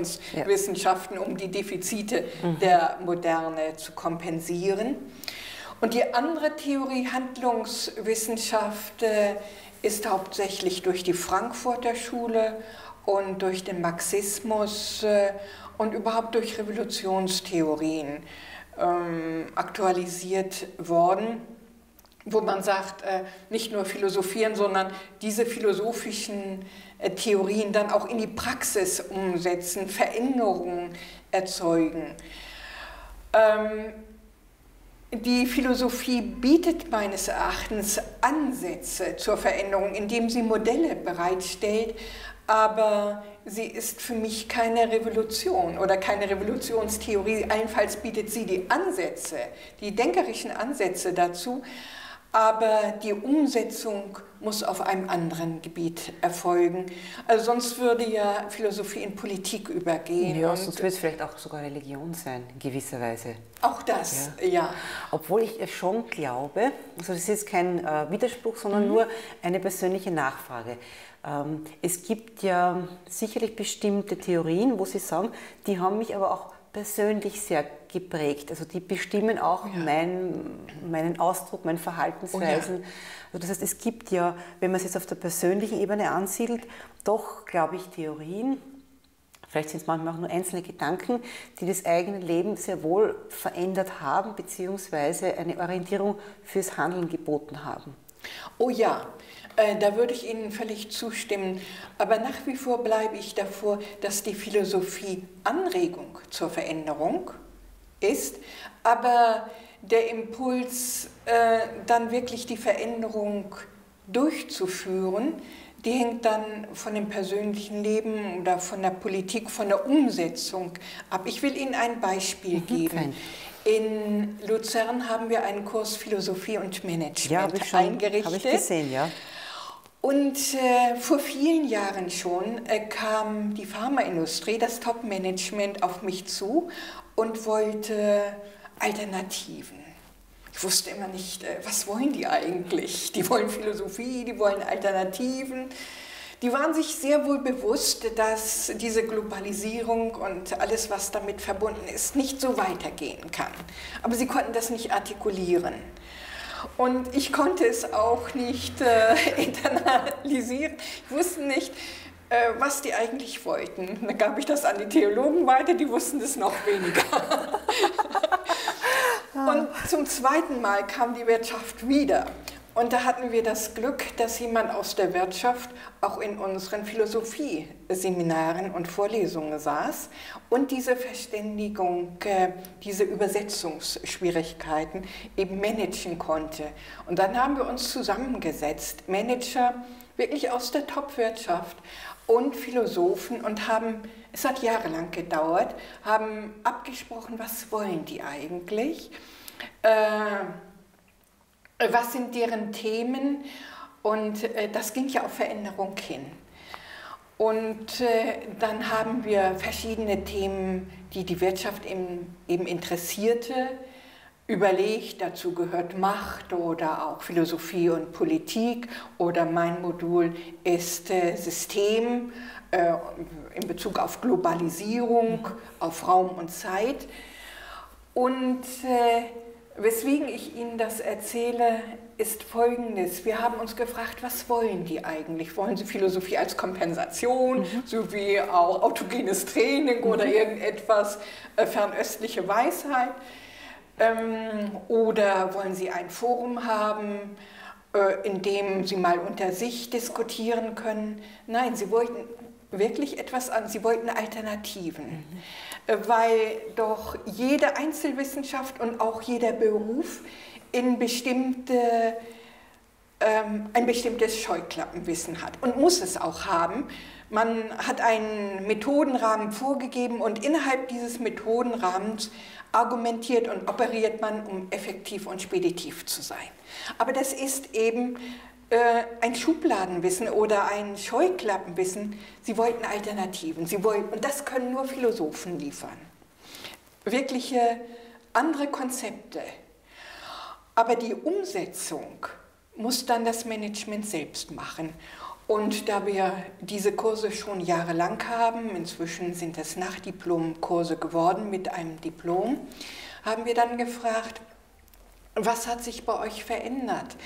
Kompensationswissenschaften, um die Defizite der Moderne zu kompensieren. Und die andere Theorie, Handlungswissenschaft, ist hauptsächlich durch die Frankfurter Schule und durch den Marxismus und überhaupt durch Revolutionstheorien aktualisiert worden, wo man sagt, nicht nur philosophieren, sondern diese philosophischen Theorien dann auch in die Praxis umsetzen, Veränderungen erzeugen. Die Philosophie bietet meines Erachtens Ansätze zur Veränderung, indem sie Modelle bereitstellt, aber sie ist für mich keine Revolution oder keine Revolutionstheorie. Allenfalls bietet sie die Ansätze, die denkerischen Ansätze dazu, aber die Umsetzung muss auf einem anderen Gebiet erfolgen. Also sonst würde ja Philosophie in Politik übergehen. Ja, sonst würde es vielleicht auch sogar Religion sein, in gewisser Weise. Auch das, ja. Obwohl ich schon glaube, also das ist jetzt kein Widerspruch, sondern nur eine persönliche Nachfrage. Es gibt ja sicherlich bestimmte Theorien, wo Sie sagen, die haben mich aber auch persönlich sehr geprägt. Also die bestimmen auch meinen Ausdruck, meine Verhaltensweisen. Also das heißt, es gibt ja, wenn man es jetzt auf der persönlichen Ebene ansiedelt, doch, glaube ich, Theorien, vielleicht sind es manchmal auch nur einzelne Gedanken, die das eigene Leben sehr wohl verändert haben, beziehungsweise eine Orientierung fürs Handeln geboten haben. Oh ja, da würde ich Ihnen völlig zustimmen. Aber nach wie vor bleibe ich davor, dass die Philosophie Anregung zur Veränderung ist, aber der Impuls, dann wirklich die Veränderung durchzuführen, die hängt dann von dem persönlichen Leben oder von der Politik, von der Umsetzung ab. Ich will Ihnen ein Beispiel geben. In Luzern haben wir einen Kurs Philosophie und Management eingerichtet. Habe ich gesehen, ja. Und vor vielen Jahren schon kam die Pharmaindustrie, das Top-Management auf mich zu und wollte Alternativen. Ich wusste immer nicht, was wollen die eigentlich? Die wollen Philosophie, die wollen Alternativen. Die waren sich sehr wohl bewusst, dass diese Globalisierung und alles, was damit verbunden ist, nicht so weitergehen kann. Aber sie konnten das nicht artikulieren. Und ich konnte es auch nicht internalisieren. Ich wusste nicht, was die eigentlich wollten. Dann gab ich das an die Theologen weiter, die wussten es noch weniger. Und zum zweiten Mal kam die Wirtschaft wieder. Und da hatten wir das Glück, dass jemand aus der Wirtschaft auch in unseren Philosophie-Seminaren und Vorlesungen saß und diese Verständigung, diese Übersetzungsschwierigkeiten eben managen konnte. Und dann haben wir uns zusammengesetzt, Manager wirklich aus der Top-Wirtschaft und Philosophen, und haben, es hat jahrelang gedauert, haben abgesprochen, was wollen die eigentlich? Was sind deren Themen? Und das ging ja auf Veränderung hin. Und dann haben wir verschiedene Themen, die die Wirtschaft eben interessierte, überlegt. Dazu gehört Macht oder auch Philosophie und Politik. Oder mein Modul ist System in Bezug auf Globalisierung, auf Raum und Zeit. Und weswegen ich Ihnen das erzähle, ist Folgendes. Wir haben uns gefragt, was wollen die eigentlich? Wollen sie Philosophie als Kompensation, sowie auch autogenes Training oder irgendetwas, fernöstliche Weisheit? Oder wollen sie ein Forum haben, in dem sie mal unter sich diskutieren können? Nein, sie wollten wirklich etwas an, sie wollten Alternativen. Weil doch jede Einzelwissenschaft und auch jeder Beruf in ein bestimmtes Scheuklappenwissen hat und muss es auch haben. Man hat einen Methodenrahmen vorgegeben und innerhalb dieses Methodenrahmens argumentiert und operiert man, um effektiv und speditiv zu sein. Aber das ist eben ein Schubladenwissen oder ein Scheuklappenwissen. Sie wollten Alternativen, und das können nur Philosophen liefern. Wirkliche andere Konzepte. Aber die Umsetzung muss dann das Management selbst machen. Und da wir diese Kurse schon jahrelang haben, inzwischen sind es Nachdiplomkurse geworden mit einem Diplom, haben wir dann gefragt, Was hat sich bei euch verändert?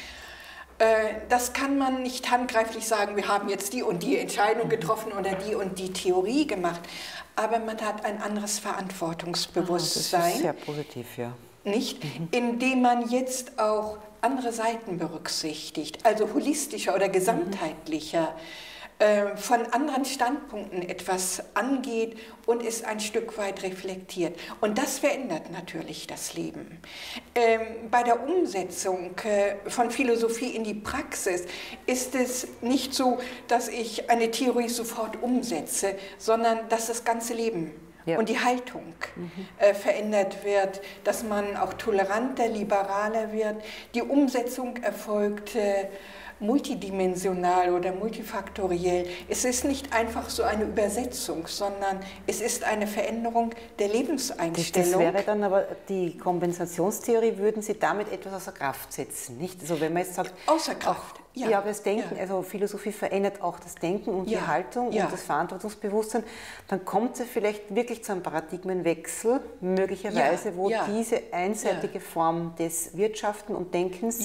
Das kann man nicht handgreiflich sagen, wir haben jetzt die und die Entscheidung getroffen oder die und die Theorie gemacht, aber man hat ein anderes Verantwortungsbewusstsein. Das ist sehr positiv, ja. Nicht? Indem man jetzt auch andere Seiten berücksichtigt, also holistischer oder gesamtheitlicher, von anderen Standpunkten etwas angeht und es ein Stück weit reflektiert. Und das verändert natürlich das Leben. Bei der Umsetzung von Philosophie in die Praxis ist es nicht so, dass ich eine Theorie sofort umsetze, sondern dass das ganze Leben und die Haltung verändert wird, dass man auch toleranter, liberaler wird. Die Umsetzung erfolgt multidimensional oder multifaktoriell. Es ist nicht einfach so eine Übersetzung, sondern es ist eine Veränderung der Lebenseinstellung. Das wäre dann aber die Kompensationstheorie, würden Sie damit etwas außer Kraft setzen, nicht? Also wenn man jetzt sagt, außer Kraft, ja, aber das Denken, also Philosophie verändert auch das Denken und die Haltung und das Verantwortungsbewusstsein, dann kommt es vielleicht wirklich zu einem Paradigmenwechsel, möglicherweise, wo diese einseitige Form des Wirtschaften und Denkens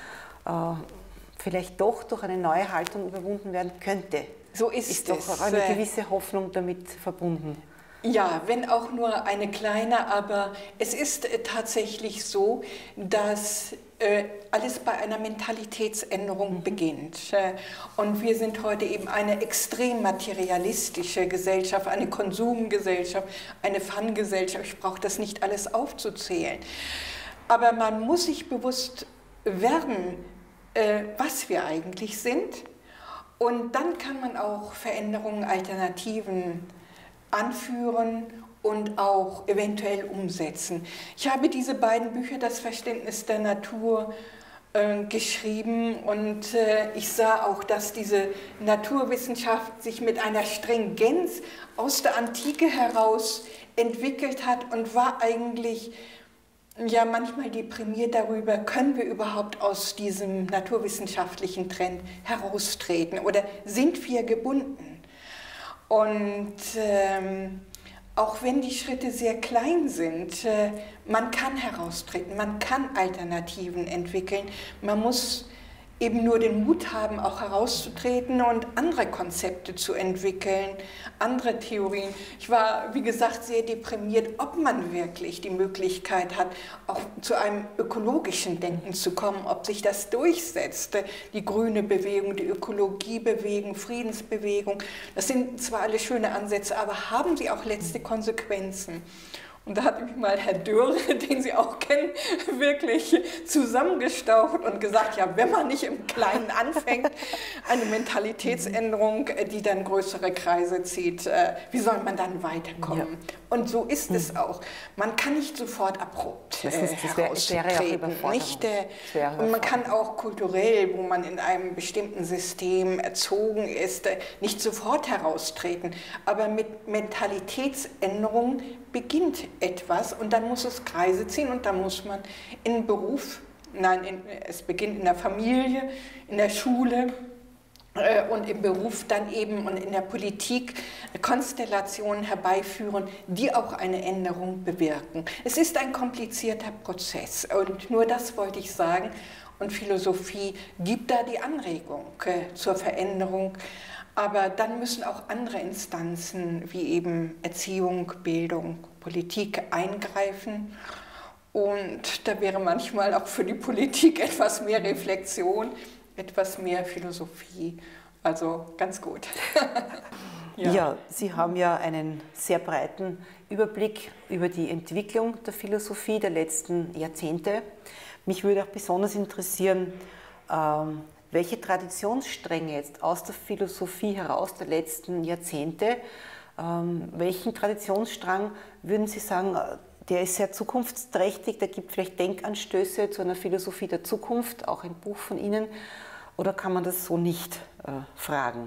vielleicht doch durch eine neue Haltung überwunden werden könnte. So ist doch auch eine gewisse Hoffnung damit verbunden. Ja, wenn auch nur eine kleine, aber es ist tatsächlich so, dass alles bei einer Mentalitätsänderung beginnt. Und wir sind heute eben eine extrem materialistische Gesellschaft, eine Konsumgesellschaft, eine Fun-Gesellschaft. Ich brauche das nicht alles aufzuzählen. Aber man muss sich bewusst werden, was wir eigentlich sind. Und dann kann man auch Veränderungen, Alternativen anführen und auch eventuell umsetzen. Ich habe diese beiden Bücher, Das Verständnis der Natur, geschrieben und ich sah auch, dass diese Naturwissenschaft sich mit einer Stringenz aus der Antike heraus entwickelt hat und war eigentlich ja manchmal deprimiert darüber, können wir überhaupt aus diesem naturwissenschaftlichen Trend heraustreten oder sind wir gebunden? Und auch wenn die Schritte sehr klein sind, man kann heraustreten, man kann Alternativen entwickeln, man muss eben nur den Mut haben, auch herauszutreten und andere Konzepte zu entwickeln, andere Theorien. Ich war, wie gesagt, sehr deprimiert, ob man wirklich die Möglichkeit hat, auch zu einem ökologischen Denken zu kommen, ob sich das durchsetzt. Die grüne Bewegung, die Ökologiebewegung, Friedensbewegung, das sind zwar alle schöne Ansätze, aber haben sie auch letzte Konsequenzen? Und da hat mich mal Herr Dürr, den Sie auch kennen, wirklich zusammengestaucht und gesagt, ja, wenn man nicht im Kleinen anfängt, eine Mentalitätsänderung, die dann größere Kreise zieht, wie soll man dann weiterkommen? Ja. Und so ist es auch. Man kann nicht sofort abrupt heraustreten. Und man kann auch kulturell, wo man in einem bestimmten System erzogen ist, nicht sofort heraustreten. Aber mit Mentalitätsänderung beginnt etwas und dann muss es Kreise ziehen und dann muss man in Beruf, es beginnt in der Familie, in der Schule und im Beruf dann eben und in der Politik Konstellationen herbeiführen, die auch eine Änderung bewirken. Es ist ein komplizierter Prozess und nur das wollte ich sagen und Philosophie gibt da die Anregung zur Veränderung. Aber dann müssen auch andere Instanzen wie eben Erziehung, Bildung, Politik eingreifen. Und da wäre manchmal auch für die Politik etwas mehr Reflexion, etwas mehr Philosophie. Also ganz gut. Ja, Sie haben ja einen sehr breiten Überblick über die Entwicklung der Philosophie der letzten Jahrzehnte. Mich würde auch besonders interessieren, welche Traditionsstränge jetzt aus der Philosophie heraus der letzten Jahrzehnte, welchen Traditionsstrang würden Sie sagen, der ist sehr zukunftsträchtig, der gibt vielleicht Denkanstöße zu einer Philosophie der Zukunft, auch ein Buch von Ihnen, oder kann man das so nicht fragen?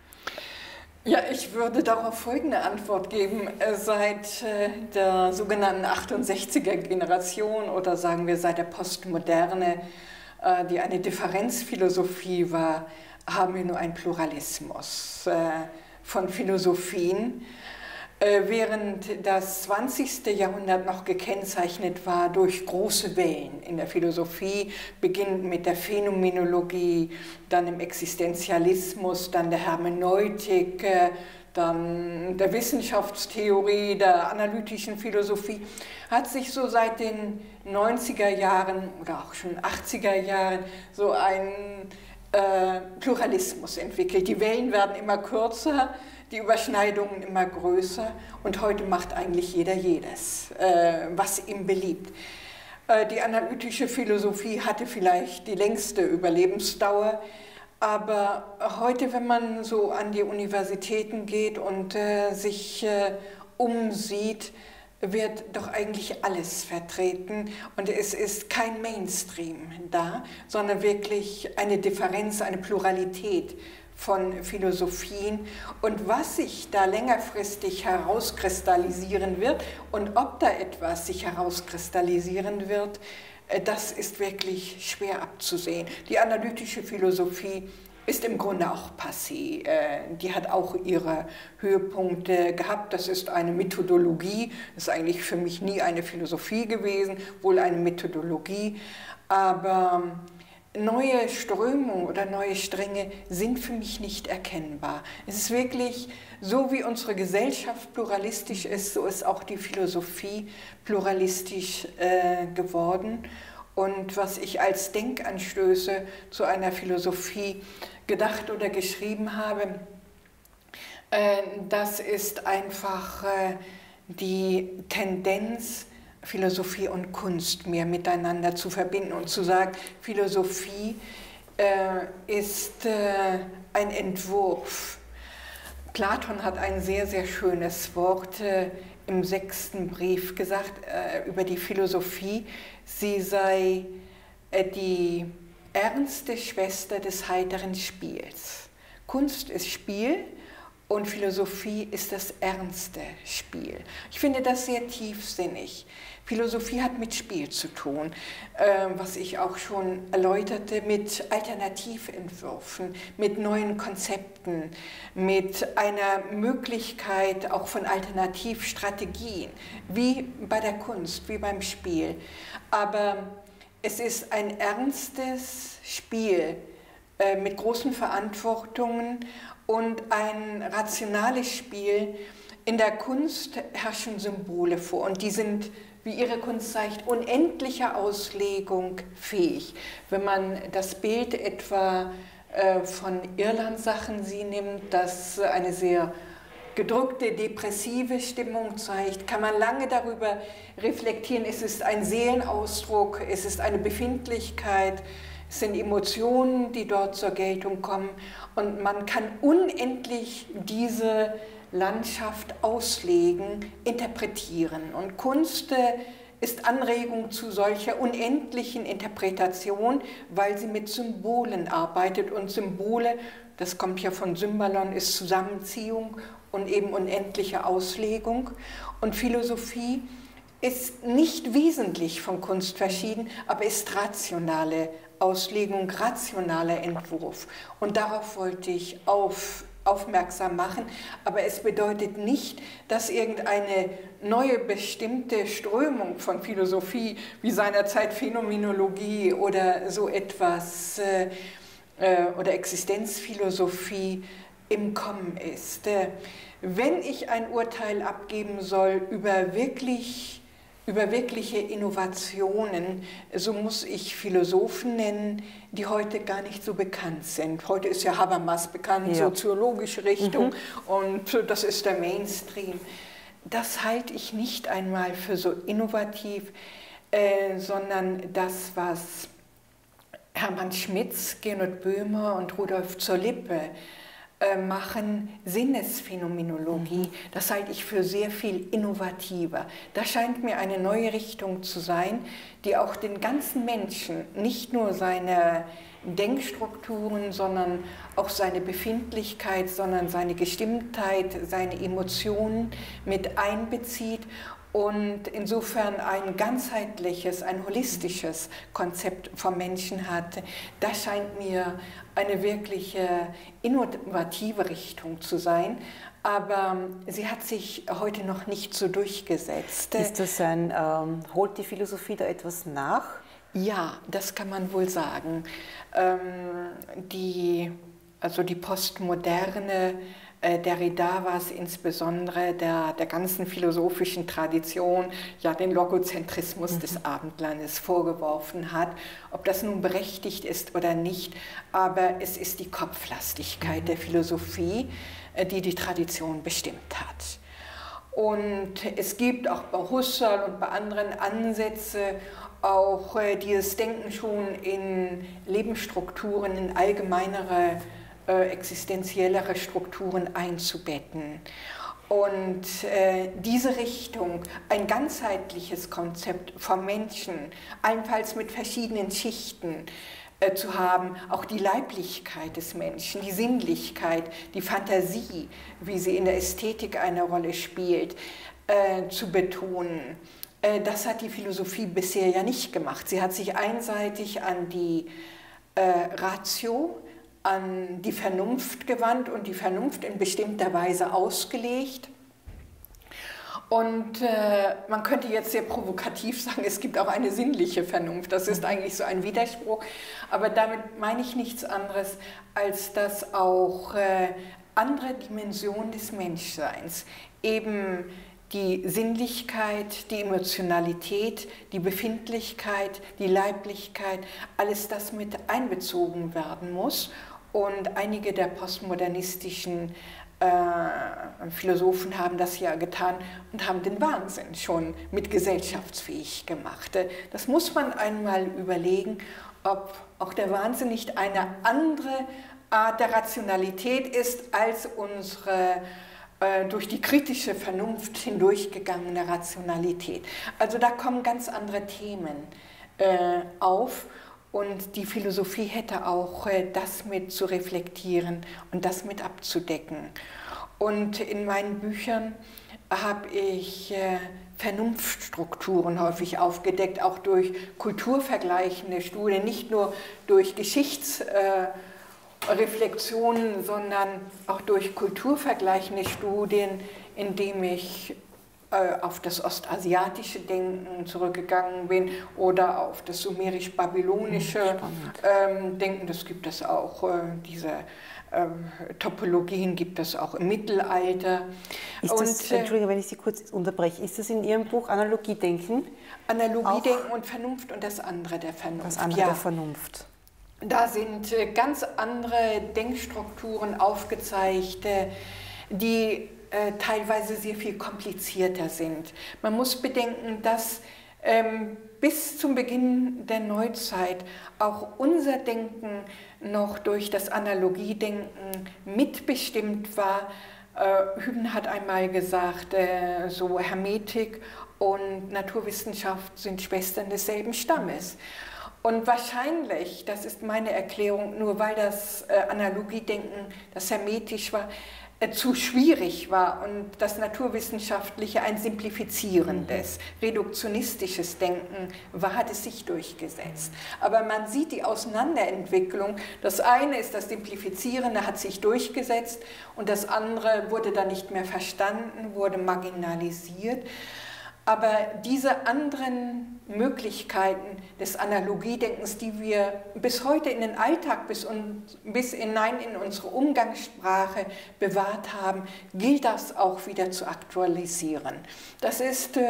Ja, ich würde darauf folgende Antwort geben. Seit der sogenannten 68er-Generation oder sagen wir seit der Postmoderne, die eine Differenzphilosophie war, haben wir nur einen Pluralismus von Philosophien. Während das 20. Jahrhundert noch gekennzeichnet war durch große Wellen in der Philosophie, beginnend mit der Phänomenologie, dann im Existenzialismus, dann der Hermeneutik, dann der Wissenschaftstheorie, der analytischen Philosophie, hat sich so seit den 90er Jahren oder auch schon 80er Jahren so ein Pluralismus entwickelt. Die Wellen werden immer kürzer, die Überschneidungen immer größer und heute macht eigentlich jeder jedes, was ihm beliebt. Die analytische Philosophie hatte vielleicht die längste Überlebensdauer, aber heute, wenn man so an die Universitäten geht und sich umsieht, wird doch eigentlich alles vertreten und es ist kein Mainstream da, sondern wirklich eine Differenz, eine Pluralität von Philosophien und was sich da längerfristig herauskristallisieren wird und ob da etwas sich herauskristallisieren wird, das ist wirklich schwer abzusehen. Die analytische Philosophie ist im Grunde auch passé. Die hat auch ihre Höhepunkte gehabt. Das ist eine Methodologie. Das ist eigentlich für mich nie eine Philosophie gewesen, wohl eine Methodologie. Aber neue Strömungen oder neue Stränge sind für mich nicht erkennbar. Es ist wirklich so, wie unsere Gesellschaft pluralistisch ist, so ist auch die Philosophie pluralistisch geworden. Und was ich als Denkanstöße zu einer Philosophie gedacht oder geschrieben habe, das ist einfach die Tendenz, Philosophie und Kunst mehr miteinander zu verbinden und zu sagen, Philosophie ist ein Entwurf. Platon hat ein sehr, sehr schönes Wort im 6. Brief gesagt über die Philosophie. Sie sei die ernste Schwester des heiteren Spiels. Kunst ist Spiel und Philosophie ist das ernste Spiel. Ich finde das sehr tiefsinnig. Philosophie hat mit Spiel zu tun, was ich auch schon erläuterte, mit Alternativentwürfen, mit neuen Konzepten, mit einer Möglichkeit auch von Alternativstrategien, wie bei der Kunst, wie beim Spiel. Aber es ist ein ernstes Spiel mit großen Verantwortungen und ein rationales Spiel. In der Kunst herrschen Symbole vor und die sind, wie ihre Kunst zeigt, unendlicher Auslegung fähig. Wenn man das Bild etwa von Irlandsachen sie nimmt, das eine sehr gedrückte, depressive Stimmung zeigt, kann man lange darüber reflektieren. Es ist ein Seelenausdruck, es ist eine Befindlichkeit, es sind Emotionen, die dort zur Geltung kommen und man kann unendlich diese Landschaft auslegen, interpretieren. Und Kunst ist Anregung zu solcher unendlichen Interpretation, weil sie mit Symbolen arbeitet. Und Symbole, das kommt ja von Symbolon, ist Zusammenziehung und eben unendliche Auslegung. Und Philosophie ist nicht wesentlich von Kunst verschieden, aber ist rationale Auslegung, rationaler Entwurf. Und darauf wollte ich aufmerksam machen, aber es bedeutet nicht, dass irgendeine neue bestimmte Strömung von Philosophie, wie seinerzeit Phänomenologie oder so etwas, oder Existenzphilosophie im Kommen ist. Wenn ich ein Urteil abgeben soll über wirkliche Innovationen, so muss ich Philosophen nennen, die heute gar nicht so bekannt sind. Heute ist ja Habermas bekannt, ja. Soziologische Richtung, und das ist der Mainstream. Das halte ich nicht einmal für so innovativ, sondern das, was Hermann Schmitz, Gernot Böhmer und Rudolf zur Lippe machen, Sinnesphänomenologie, das halte ich für sehr viel innovativer. Das scheint mir eine neue Richtung zu sein, die auch den ganzen Menschen, nicht nur seine Denkstrukturen, sondern auch seine Befindlichkeit, sondern seine Gestimmtheit, seine Emotionen mit einbezieht und insofern ein ganzheitliches, ein holistisches Konzept vom Menschen hat. Das scheint mir eine wirkliche innovative Richtung zu sein, aber sie hat sich heute noch nicht so durchgesetzt. Ist das holt die Philosophie da etwas nach? Ja, das kann man wohl sagen. Die Postmoderne, Derrida war es insbesondere der ganzen philosophischen Tradition, ja den Logozentrismus des Abendlandes vorgeworfen hat. Ob das nun berechtigt ist oder nicht, aber es ist die Kopflastigkeit der Philosophie, die die Tradition bestimmt hat. Und es gibt auch bei Husserl und bei anderen Ansätze, auch dieses Denken schon in Lebensstrukturen, in allgemeinere, existenziellere Strukturen einzubetten. Und diese Richtung, ein ganzheitliches Konzept vom Menschen, allenfalls mit verschiedenen Schichten zu haben, auch die Leiblichkeit des Menschen, die Sinnlichkeit, die Fantasie, wie sie in der Ästhetik eine Rolle spielt, zu betonen. Das hat die Philosophie bisher ja nicht gemacht. Sie hat sich einseitig an die Ratio, an die Vernunft gewandt und die Vernunft in bestimmter Weise ausgelegt. Und man könnte jetzt sehr provokativ sagen, es gibt auch eine sinnliche Vernunft. Das ist eigentlich so ein Widerspruch. Aber damit meine ich nichts anderes, als dass auch andere Dimensionen des Menschseins, eben die Sinnlichkeit, die Emotionalität, die Befindlichkeit, die Leiblichkeit, alles das mit einbezogen werden muss. Und einige der postmodernistischen Philosophen haben das ja getan und haben den Wahnsinn schon mit gesellschaftsfähig gemacht. Das muss man einmal überlegen, ob auch der Wahnsinn nicht eine andere Art der Rationalität ist als unsere durch die kritische Vernunft hindurchgegangene Rationalität. Also da kommen ganz andere Themen auf. Und die Philosophie hätte auch das mit zu reflektieren und das mit abzudecken. Und in meinen Büchern habe ich Vernunftstrukturen häufig aufgedeckt, auch durch kulturvergleichende Studien, nicht nur durch Geschichtsreflexionen, sondern auch durch kulturvergleichende Studien, indem ich auf das ostasiatische Denken zurückgegangen bin oder auf das sumerisch-babylonische Denken. Das gibt es auch, diese Topologien gibt es auch im Mittelalter. Entschuldigung, wenn ich Sie kurz unterbreche, ist das in Ihrem Buch Analogiedenken? Analogiedenken und Vernunft und das andere der Vernunft. Das andere der Vernunft. Da sind ganz andere Denkstrukturen aufgezeigt, die teilweise sehr viel komplizierter sind. Man muss bedenken, dass bis zum Beginn der Neuzeit auch unser Denken noch durch das Analogiedenken mitbestimmt war. Hübner hat einmal gesagt, so Hermetik und Naturwissenschaft sind Schwestern desselben Stammes. Und wahrscheinlich, das ist meine Erklärung, nur weil das Analogiedenken, das hermetisch war, zu schwierig war und das Naturwissenschaftliche ein simplifizierendes, reduktionistisches Denken war, hat es sich durchgesetzt. Aber man sieht die Auseinanderentwicklung. Das eine ist das Simplifizierende, hat sich durchgesetzt und das andere wurde dann nicht mehr verstanden, wurde marginalisiert. Aber diese anderen Möglichkeiten des Analogiedenkens, die wir bis heute in den Alltag, bis hinein in unsere Umgangssprache bewahrt haben, gilt das auch wieder zu aktualisieren. Das ist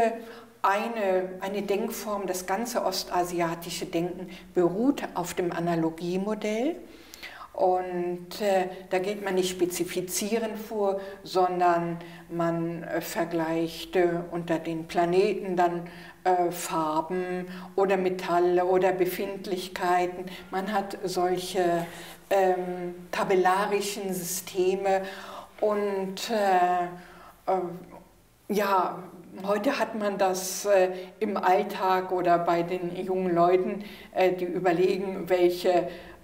eine Denkform, das ganze ostasiatische Denken beruht auf dem Analogiemodell. Und da geht man nicht spezifizierend vor, sondern man vergleicht unter den Planeten dann Farben oder Metalle oder Befindlichkeiten. Man hat solche tabellarischen Systeme und ja, heute hat man das im Alltag oder bei den jungen Leuten, die überlegen, welche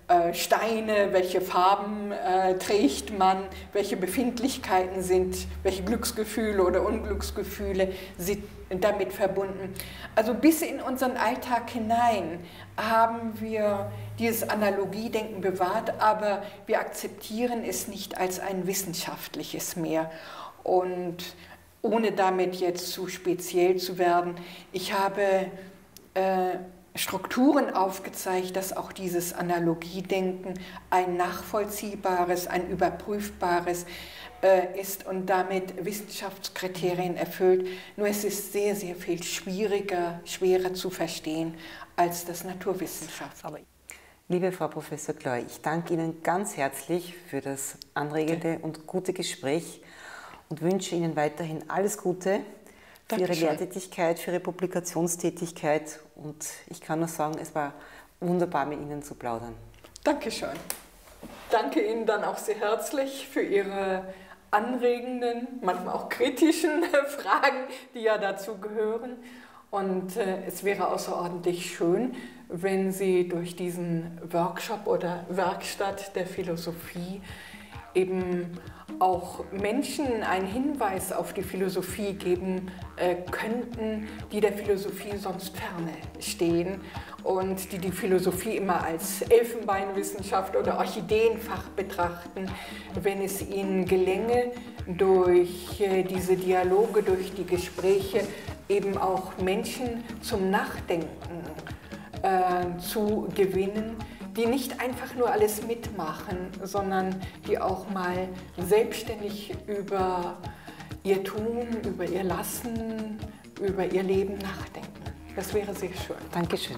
Steine, welche Farben trägt man, welche Befindlichkeiten sind, welche Glücksgefühle oder Unglücksgefühle sind damit verbunden. Also bis in unseren Alltag hinein haben wir dieses Analogiedenken bewahrt, aber wir akzeptieren es nicht als ein wissenschaftliches mehr. Und ohne damit jetzt zu speziell zu werden, ich habe Strukturen aufgezeigt, dass auch dieses Analogiedenken ein nachvollziehbares, ein überprüfbares ist und damit Wissenschaftskriterien erfüllt. Nur es ist sehr, sehr viel schwieriger, schwerer zu verstehen als das Naturwissenschaften. Liebe Frau Professor Gloy, ich danke Ihnen ganz herzlich für das anregende und gute Gespräch und wünsche Ihnen weiterhin alles Gute für Ihre Lehrtätigkeit, für Ihre Publikationstätigkeit, und ich kann nur sagen, es war wunderbar, mit Ihnen zu plaudern. Dankeschön. Danke Ihnen dann auch sehr herzlich für Ihre anregenden, manchmal auch kritischen Fragen, die ja dazu gehören. Und es wäre außerordentlich schön, wenn Sie durch diesen Workshop oder Werkstatt der Philosophie eben auch Menschen einen Hinweis auf die Philosophie geben könnten, die der Philosophie sonst ferne stehen und die die Philosophie immer als Elfenbeinwissenschaft oder Orchideenfach betrachten. Wenn es ihnen gelänge, durch diese Dialoge, durch die Gespräche eben auch Menschen zum Nachdenken zu gewinnen, die nicht einfach nur alles mitmachen, sondern die auch mal selbstständig über ihr Tun, über ihr Lassen, über ihr Leben nachdenken. Das wäre sehr schön. Dankeschön.